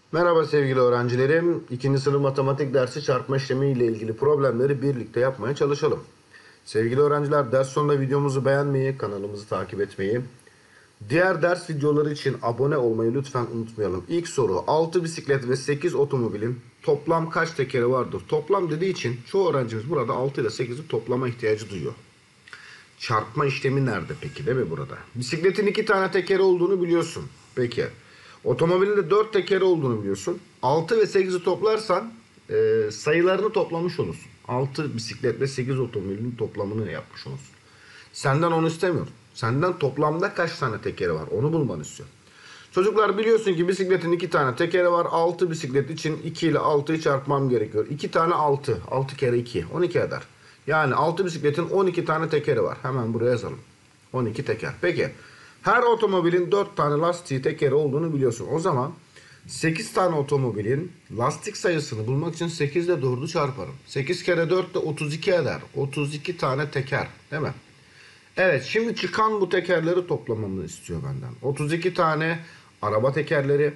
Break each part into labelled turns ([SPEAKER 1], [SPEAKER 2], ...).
[SPEAKER 1] Merhaba sevgili öğrencilerim. 2. sınıf matematik dersi çarpma işlemi ile ilgili problemleri birlikte yapmaya çalışalım. Sevgili öğrenciler, ders sonunda videomuzu beğenmeyi, kanalımızı takip etmeyi, diğer ders videoları için abone olmayı lütfen unutmayalım. İlk soru: 6 bisiklet ve 8 otomobilin toplam kaç tekeri vardır? Toplam dediği için çoğu öğrencimiz burada 6 ile 8'i toplama ihtiyacı duyuyor. Çarpma işlemi nerede peki, değil mi burada? Bisikletin 2 tane tekeri olduğunu biliyorsun. Peki. Otomobilin de 4 tekeri olduğunu biliyorsun. 6 ve 8'i toplarsan sayılarını toplamış olursun. 6 bisiklet ve 8 otomobilin toplamını yapmış olursun. Senden onu istemiyorum. Senden toplamda kaç tane tekeri var onu bulmanı istiyorum. Çocuklar, biliyorsun ki bisikletin 2 tane tekeri var. 6 bisiklet için 2 ile 6'yı çarpmam gerekiyor. 2 tane 6. 6 kere 2. 12 eder. Yani 6 bisikletin 12 tane tekeri var. Hemen buraya yazalım. 12 teker. Peki. Her otomobilin 4 tane lastiği, tekeri olduğunu biliyorsun. O zaman 8 tane otomobilin lastik sayısını bulmak için 8 ile 4'ü çarparım. 8 kere 4 de 32 eder. 32 tane teker, değil mi? Evet, şimdi çıkan bu tekerleri toplamamı istiyor benden. 32 tane araba tekerleri,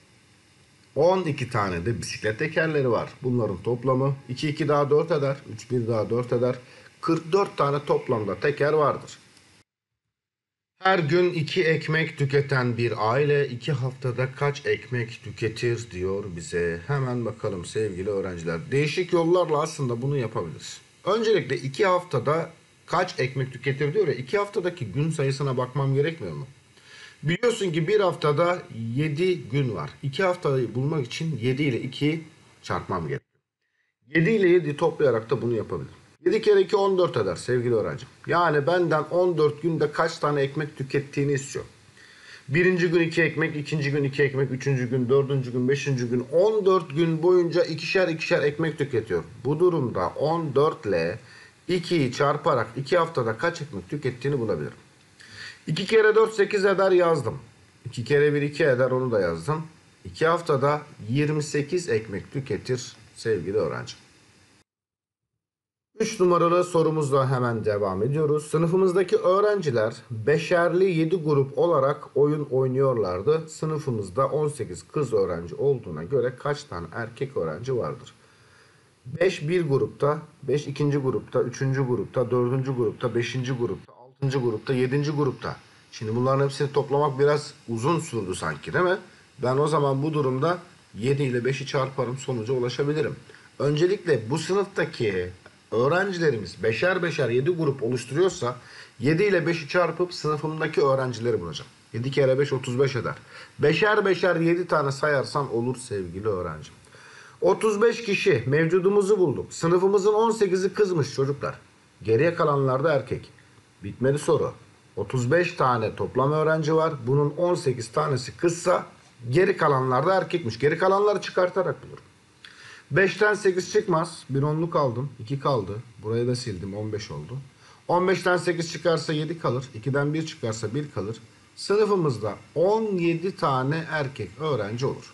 [SPEAKER 1] 12 tane de bisiklet tekerleri var. Bunların toplamı 2 2 daha 4 eder. 3 1 daha 4 eder. 44 tane toplamda teker vardır. Her gün 2 ekmek tüketen bir aile 2 haftada kaç ekmek tüketir diyor bize. Hemen bakalım sevgili öğrenciler. Değişik yollarla aslında bunu yapabiliriz. Öncelikle 2 haftada kaç ekmek tüketir diyor ya. 2 haftadaki gün sayısına bakmam gerekmiyor mu? Biliyorsun ki bir haftada 7 gün var. 2 haftayı bulmak için 7 ile 2'yi çarpmam gerekiyor. 7 ile 7'yi toplayarak da bunu yapabilirim. 7 kere 2 14 eder sevgili öğrencim. Yani benden 14 günde kaç tane ekmek tükettiğini istiyor. Birinci gün 2 ekmek, ikinci gün 2 ekmek, üçüncü gün, dördüncü gün, beşinci gün, 14 gün boyunca ikişer ikişer ekmek tüketiyor. Bu durumda 14 ile 2'yi çarparak 2 haftada kaç ekmek tükettiğini bulabilirim. 2 kere 4 8 eder, yazdım. 2 kere 1 2 eder, onu da yazdım. 2 haftada 28 ekmek tüketir sevgili öğrencim. 3 numaralı sorumuzla hemen devam ediyoruz. Sınıfımızdaki öğrenciler beşerli 7 grup olarak oyun oynuyorlardı. Sınıfımızda 18 kız öğrenci olduğuna göre kaç tane erkek öğrenci vardır? 5 bir grupta, 5 ikinci grupta, 3. grupta, 4. grupta, 5. grupta, 6. grupta, 7. grupta. Şimdi bunların hepsini toplamak biraz uzun sürdü sanki, değil mi? Ben o zaman bu durumda 7 ile 5'i çarparım, sonuca ulaşabilirim. Öncelikle bu sınıftaki öğrencilerimiz beşer beşer 7 grup oluşturuyorsa 7 ile 5'i çarpıp sınıfımdaki öğrencileri bulacağım. 7 kere 5 35 eder. Beşer beşer 7 tane sayarsan olur sevgili öğrencim. 35 kişi mevcudumuzu bulduk. Sınıfımızın 18'i kızmış çocuklar. Geriye kalanlar da erkek. Bitmedi soru. 35 tane toplam öğrenci var. Bunun 18 tanesi kızsa geri kalanlar da erkekmiş. Geri kalanları çıkartarak bulurum. 5'ten 8 çıkmaz. Bir onluk aldım. 2 kaldı. Burayı da sildim. 15 oldu. 15'ten 8 çıkarsa 7 kalır. 2'den 1 çıkarsa 1 kalır. Sınıfımızda 17 tane erkek öğrenci olur.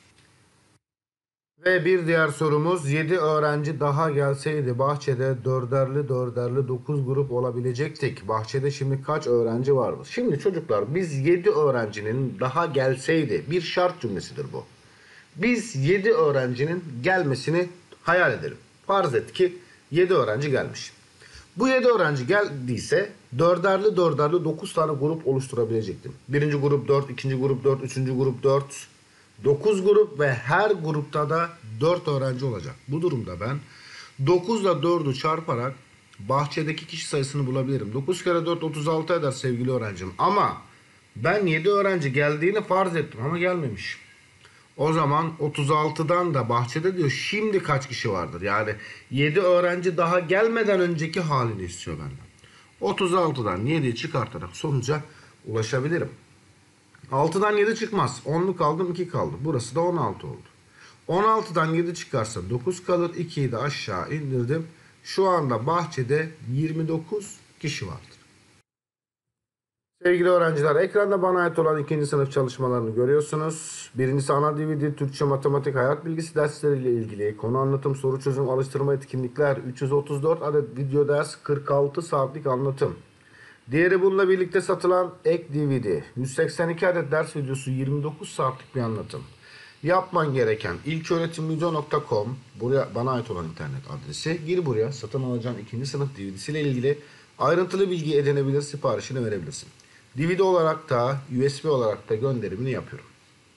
[SPEAKER 1] Ve bir diğer sorumuz: 7 öğrenci daha gelseydi bahçede dörderli dörderli 9 grup olabilecektik. Bahçede şimdi kaç öğrenci vardır? Şimdi çocuklar, biz 7 öğrencinin daha gelseydi, bir şart cümlesidir bu. Biz 7 öğrencinin gelmesini hayal edelim. Farz et ki 7 öğrenci gelmiş. Bu 7 öğrenci geldiyse dörderli dörderli 9 tane grup oluşturabilecektim. Birinci grup 4, ikinci grup 4, üçüncü grup 4, 9 grup ve her grupta da 4 öğrenci olacak. Bu durumda ben 9 ile 4'ü çarparak bahçedeki kişi sayısını bulabilirim. 9 kere 4 36 eder sevgili öğrencim. Ama ben 7 öğrenci geldiğini farz ettim ama gelmemiş. O zaman 36'dan da bahçede diyor şimdi kaç kişi vardır? Yani 7 öğrenci daha gelmeden önceki halini istiyor benden. 36'dan 7'yi çıkartarak sonuca ulaşabilirim. 6'dan 7 çıkmaz. 10'luk aldım, 2 kaldı. Burası da 16 oldu. 16'dan 7 çıkarsa 9 kalır. 2'yi de aşağı indirdim. Şu anda bahçede 29 kişi vardır. Sevgili öğrenciler, ekranda bana ait olan 2. sınıf çalışmalarını görüyorsunuz. Birincisi ana DVD Türkçe, matematik, hayat bilgisi dersleriyle ilgili konu anlatım, soru çözüm, alıştırma, etkinlikler, 334 adet video ders, 46 saatlik anlatım. Diğeri bununla birlikte satılan ek DVD, 182 adet ders videosu, 29 saatlik bir anlatım. Yapman gereken ilköğretimvideo.com, buraya bana ait olan internet adresi. Gir buraya, satın alacağın 2. sınıf DVD'si ile ilgili ayrıntılı bilgi edinebilir, siparişini verebilirsin. DVD olarak da USB olarak da gönderimini yapıyorum.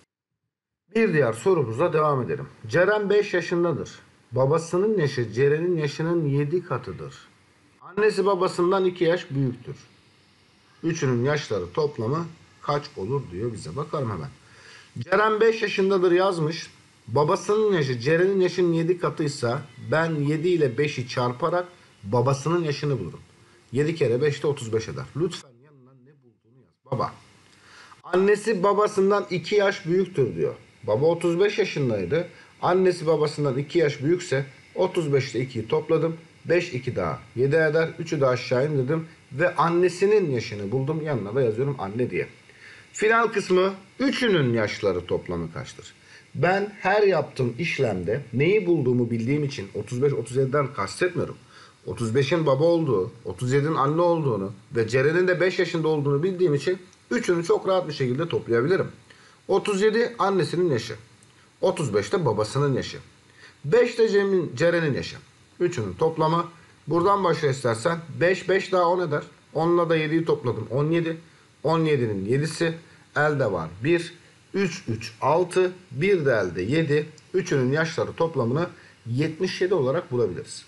[SPEAKER 1] Bir diğer sorumuza devam edelim. Ceren 5 yaşındadır. Babasının yaşı Ceren'in yaşının 7 katıdır. Annesi babasından 2 yaş büyüktür. Üçünün yaşları toplamı kaç olur diyor bize. Bakalım hemen. Ceren 5 yaşındadır yazmış. Babasının yaşı Ceren'in yaşının 7 katıysa ben 7 ile 5'i çarparak babasının yaşını bulurum. 7 kere 5 de 35 eder. Lütfen yanına ne bulduğunu yaz. Baba. Annesi babasından 2 yaş büyüktür diyor. Baba 35 yaşındaydı. Annesi babasından 2 yaş büyükse 35 ile 2'yi topladım. 5 2 daha 7 eder. 3'ü de aşağı indirdim. Ve annesinin yaşını buldum. Yanına da yazıyorum anne diye. Final kısmı üçünün yaşları toplamı kaçtır? Ben her yaptığım işlemde neyi bulduğumu bildiğim için 35-37'den kastetmiyorum. 35'in baba olduğu, 37'nin anne olduğunu ve Ceren'in de 5 yaşında olduğunu bildiğim için üçünü çok rahat bir şekilde toplayabilirim. 37 annesinin yaşı. 35 de babasının yaşı. 5 de Ceren'in yaşı. Üçünün toplamı. Buradan başla istersen. 5 5 daha 10 eder. 10'la da 7'yi topladım. 17. 17'nin 7'si. Elde var 1. 3 3 6. 1 de elde 7. Üçünün yaşları toplamını 77 olarak bulabiliriz.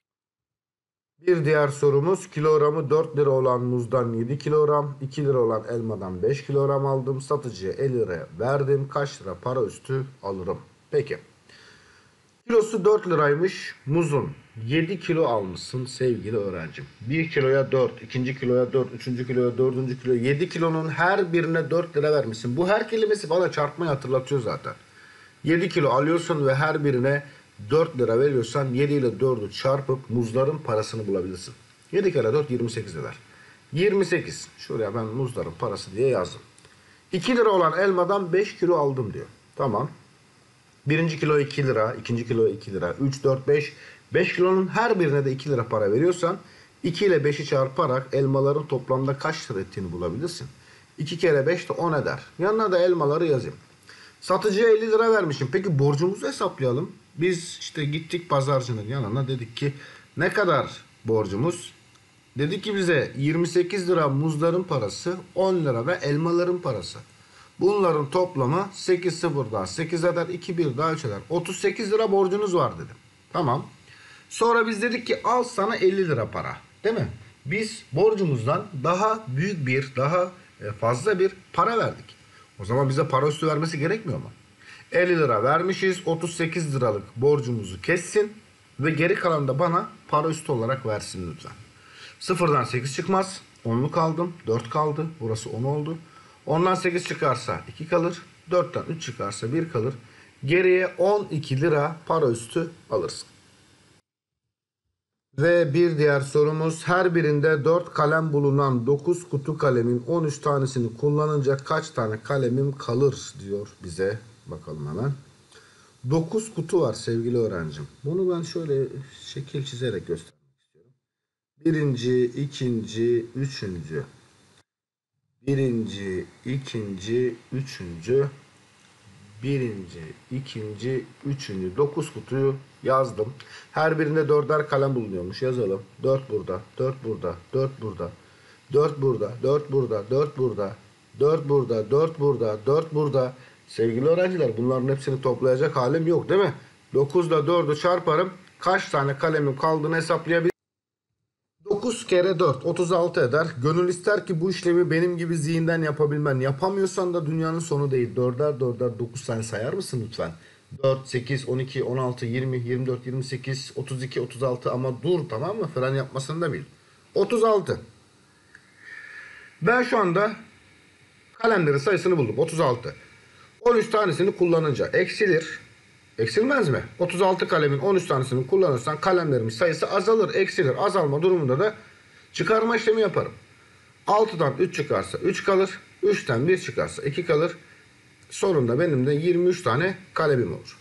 [SPEAKER 1] Bir diğer sorumuz, kilogramı 4 lira olan muzdan 7 kilogram, 2 lira olan elmadan 5 kilogram aldım. Satıcıya 50 liraya verdim. Kaç lira para üstü alırım? Peki. Kilosu 4 liraymış muzun. 7 kilo almışsın sevgili öğrencim. 1 kiloya 4, 2. kiloya 4, 3. kiloya 4. kiloya 7 kilonun her birine 4 lira vermişsin. Bu her kelimesi bana çarpmayı hatırlatıyor zaten. 7 kilo alıyorsun ve her birine 4 lira veriyorsan 7 ile 4'ü çarpıp muzların parasını bulabilirsin. 7 kere 4 28 eder. 28. Şuraya ben muzların parası diye yazdım. 2 lira olan elmadan 5 kilo aldım diyor. Tamam. 1. kilo 2 lira, 2. kilo 2 lira, 3, 4, 5. 5 kilonun her birine de 2 lira para veriyorsan 2 ile 5'i çarparak elmaların toplamda kaç lira ettiğini bulabilirsin. 2 kere 5 de 10 eder. Yanına da elmaları yazayım. Satıcıya 50 lira vermişim. Peki borcumuzu hesaplayalım. Biz işte gittik pazarcının yanına, dedik ki ne kadar borcumuz? Dedi ki bize 28 lira muzların parası, 10 lira da elmaların parası. Bunların toplamı 8 0 daha 8 eder, 2 1 daha 3 eder. 38 lira borcunuz var dedim. Tamam. Sonra biz dedik ki al sana 50 lira para. Değil mi? Biz borcumuzdan daha büyük bir, daha fazla bir para verdik. O zaman bize para üstü vermesi gerekmiyor mu? 50 lira vermişiz. 38 liralık borcumuzu kessin. Ve geri kalan da bana para üstü olarak versin lütfen. Sıfırdan 8 çıkmaz. 10'luk aldım. 4 kaldı. Burası 10 oldu. Ondan 8 çıkarsa 2 kalır. 4'ten 3 çıkarsa 1 kalır. Geriye 12 lira para üstü alırsın. Ve bir diğer sorumuz, her birinde 4 kalem bulunan 9 kutu kalemin 13 tanesini kullanınca kaç tane kalemim kalır diyor bize. Bakalım hemen. 9 kutu var sevgili öğrencim. Bunu ben şöyle şekil çizerek göstermek istiyorum. Birinci, ikinci, üçüncü. Birinci, ikinci, üçüncü. Birinci, ikinci, üçüncü. 9 kutuyu yazdım. Her birinde 4'er kalem bulunuyormuş. Yazalım. 4 burada, 4 burada, 4 burada. 4 burada, 4 burada, 4 burada. 4 burada, 4 burada, 4 burada. Sevgili öğrenciler, bunların hepsini toplayacak halim yok değil mi? 9 ile 4'ü çarparım. Kaç tane kalemim kaldığını hesaplayabilirim. 9 kere 4 36 eder. Gönül ister ki bu işlemi benim gibi zihinden yapabilmen. Yapamıyorsan da dünyanın sonu değil. 4'er 4'er 9 tane sayar mısın lütfen? 4, 8, 12, 16, 20, 24, 28, 32, 36 ama dur, tamam mı? Fren yapmasını da bil. 36. Ben şu anda kalemlerin sayısını buldum. 36. 13 tanesini kullanınca eksilir. Eksilmez mi? 36 kalemin 13 tanesini kullanırsan kalemlerimin sayısı azalır, eksilir. Azalma durumunda da çıkarma işlemi yaparım. 6'dan 3 çıkarsa 3 kalır. 3'ten 1 çıkarsa 2 kalır. Sonunda benim de 23 tane kalemim olur.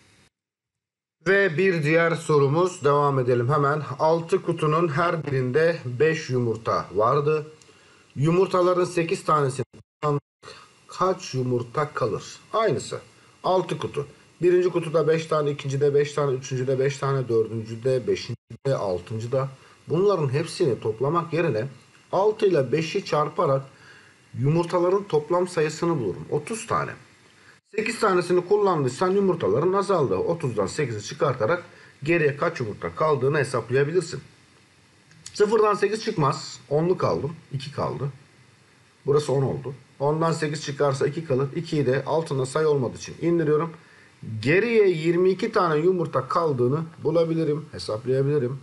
[SPEAKER 1] Ve bir diğer sorumuz, devam edelim hemen. 6 kutunun her birinde 5 yumurta vardı. Yumurtaların 8 tanesi kaç yumurta kalır? Aynısı. 6 kutu. Birinci kutuda 5 tane, ikincide 5 tane, üçüncüde 5 tane, dördüncüde, beşincide, altıncıda. Bunların hepsini toplamak yerine 6 ile 5'i çarparak yumurtaların toplam sayısını bulurum. 30 tane. 8 tanesini kullandıysan yumurtaların azaldı. 30'dan 8'i çıkartarak geriye kaç yumurta kaldığını hesaplayabilirsin. Sıfırdan 8 çıkmaz. 10'lu kaldım. 2 kaldı. Burası 10 oldu. 10'dan 8 çıkarsa 2 kalır. 2'yi de altına sayı olmadığı için indiriyorum. Geriye 22 tane yumurta kaldığını bulabilirim. Hesaplayabilirim.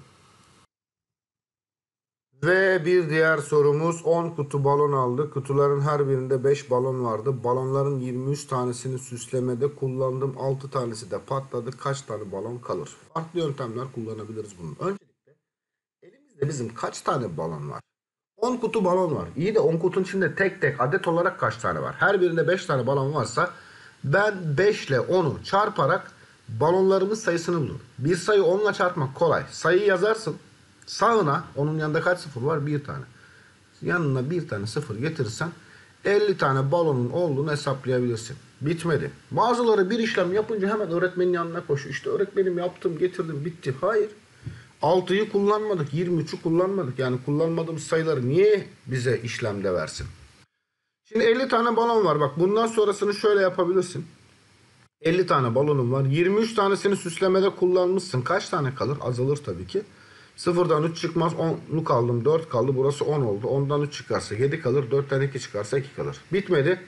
[SPEAKER 1] Ve bir diğer sorumuz, 10 kutu balon aldı. Kutuların her birinde 5 balon vardı. Balonların 23 tanesini süslemede kullandım. 6 tanesi de patladı. Kaç tane balon kalır? Farklı yöntemler kullanabiliriz bunun. Öncelikle elimizde bizim kaç tane balon var? 10 kutu balon var. İyi de 10 kutunun içinde tek tek adet olarak kaç tane var? Her birinde 5 tane balon varsa ben 5 ile 10'u çarparak balonlarımın sayısını bulurum. Bir sayı 10 ile çarpmak kolay. Sayıyı yazarsın. Sağına onun yanında kaç sıfır var? Bir tane. Yanına bir tane sıfır getirirsen 50 tane balonun olduğunu hesaplayabilirsin. Bitmedi. Bazıları bir işlem yapınca hemen öğretmenin yanına koşuyor. İşte öğretmenim yaptım, getirdim, bitti. Hayır. 6'yı kullanmadık, 23'ü kullanmadık. Yani kullanmadığımız sayıları niye bize işlemde versin? Şimdi 50 tane balon var. Bak bundan sonrasını şöyle yapabilirsin. 50 tane balonum var. 23 tanesini süslemede kullanmışsın. Kaç tane kalır? Azalır tabii ki. Sıfırdan 3 çıkmaz. 10'lu kaldım. 4 kaldı. Burası 10 oldu. 10'dan 3 çıkarsa 7 kalır. 4'ten 2 çıkarsa 2 kalır. Bitmedi.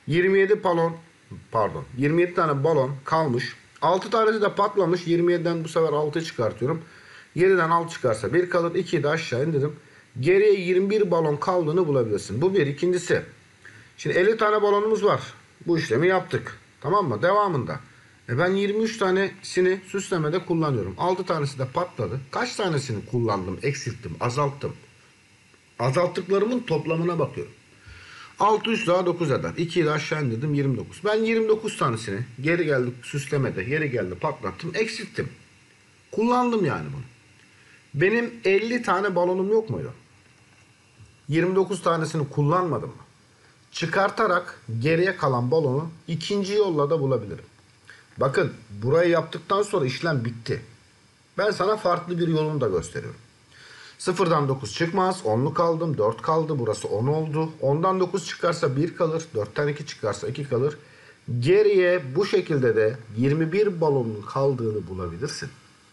[SPEAKER 1] 27 tane balon kalmış. 6 tanesi de patlamış. 27'den bu sefer 6'yı çıkartıyorum. 7'den 6 çıkarsa 1 kalır. 2'yi de aşağı indirdim. Geriye 21 balon kaldığını bulabilirsin. Bu bir. İkincisi. Şimdi 50 tane balonumuz var. Bu işlemi yaptık. Tamam mı? Devamında. Ben 23 tanesini süslemede kullanıyorum. 6 tanesi de patladı. Kaç tanesini kullandım, eksilttim, azalttım? Azalttıklarımın toplamına bakıyorum. 6 3 daha 9 eder. 2'yi de aşağı indirdim, 29. Ben 29 tanesini geri geldi süslemede, geri geldi patlattım, eksilttim. Kullandım yani bunu. Benim 50 tane balonum yok muydu? 29 tanesini kullanmadım mı? Çıkartarak geriye kalan balonu ikinci yolla da bulabilirim. Bakın burayı yaptıktan sonra işlem bitti. Ben sana farklı bir yolunu da gösteriyorum. Sıfırdan 9 çıkmaz. 10'lu kaldım. 4 kaldı. Burası 10 oldu. 10'dan 9 çıkarsa 1 kalır. 4'ten 2 çıkarsa 2 kalır. Geriye bu şekilde de 21 balonun kaldığını bulabilirsin.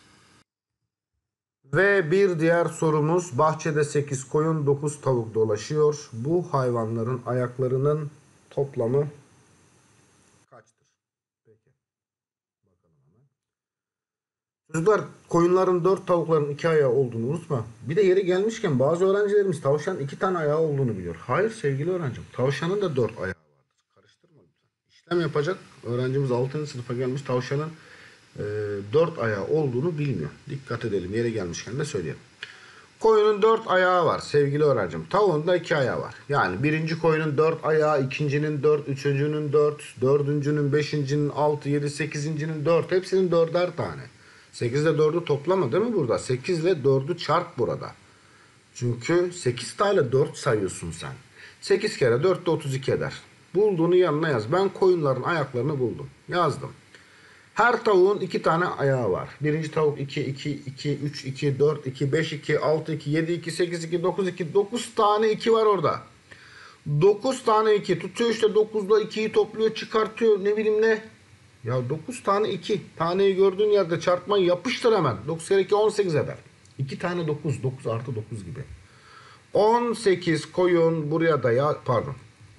[SPEAKER 1] Ve bir diğer sorumuz, bahçede 8 koyun 9 tavuk dolaşıyor. Bu hayvanların ayaklarının toplamı kaçtır? Peki. Bakalım hemen. Çocuklar, koyunların 4 tavukların 2 ayağı olduğunu unutma. Bir de yeri gelmişken bazı öğrencilerimiz tavşanın 2 tane ayağı olduğunu biliyor. Hayır sevgili öğrencim, tavşanın da 4 ayağı vardır. Karıştırma lütfen. İşlem yapacak öğrencimiz 6. sınıfa gelmiş, tavşanın 4 ayağı olduğunu bilmiyor. Dikkat edelim, yeri gelmişken de söyleyelim. Koyunun 4 ayağı var sevgili öğrencim. Tavuğun da 2 ayağı var. Yani birinci koyunun 4 ayağı, ikincinin 4, üçüncünün 4, dördüncünün, beşincinin 6, 7, sekizincinin 4. Hepsinin 4'er tane. 8 ile 4'ü toplama değil mi burada? 8 ile 4'ü çarp burada. Çünkü 8 tane 4 sayıyorsun sen. 8 kere 4 de 32 eder. Bulduğunu yanına yaz. Ben koyunların ayaklarını buldum. Yazdım. Her tavuğun 2 tane ayağı var. Birinci tavuk 2, 2, 2, 3, 2, 4, 2, 5, 2, 6, 2, 7, 2, 8, 2, 9, 2. 9 tane 2 var orada. 9 tane 2. Tutuyor işte 9'da 2'yi topluyor, çıkartıyor, ne bileyim ne. Ya 9 tane 2. Taneyi gördüğün yerde çarpmayı yapıştır hemen. 9 kere 2 18 eder. 2 tane 9. 9 artı 9 gibi. 18 koyun buraya da ya pardon.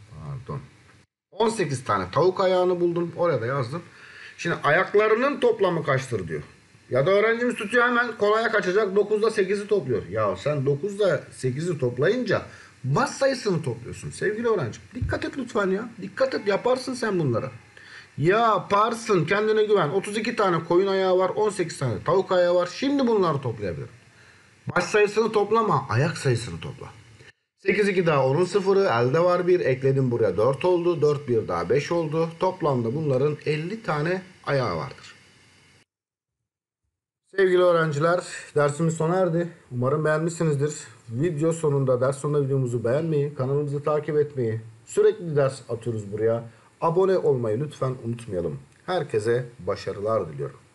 [SPEAKER 1] 18 tane tavuk ayağını buldum. Oraya da yazdım. Şimdi ayaklarının toplamı kaçtır diyor. Ya da öğrencimiz tutuyor hemen kolaya kaçacak. 9'da 8'i topluyor. Ya sen 9'da 8'i toplayınca bas sayısını topluyorsun sevgili öğrencim. Dikkat et lütfen ya. Dikkat et, yaparsın sen bunları. Yaparsın, kendine güven. 32 tane koyun ayağı var. 18 tane tavuk ayağı var. Şimdi bunları toplayabilirim. Baş sayısını toplama. Ayak sayısını topla. 8 2 daha 10'un sıfırı. Elde var 1. Ekledim buraya 4 oldu. 4 1 daha 5 oldu. Toplamda bunların 50 tane ayağı vardır. Sevgili öğrenciler, dersimiz sona erdi. Umarım beğenmişsinizdir. Video sonunda, ders sonunda videomuzu beğenmeyi, kanalımızı takip etmeyi, sürekli ders atıyoruz buraya. Abone olmayı lütfen unutmayalım. Herkese başarılar diliyorum.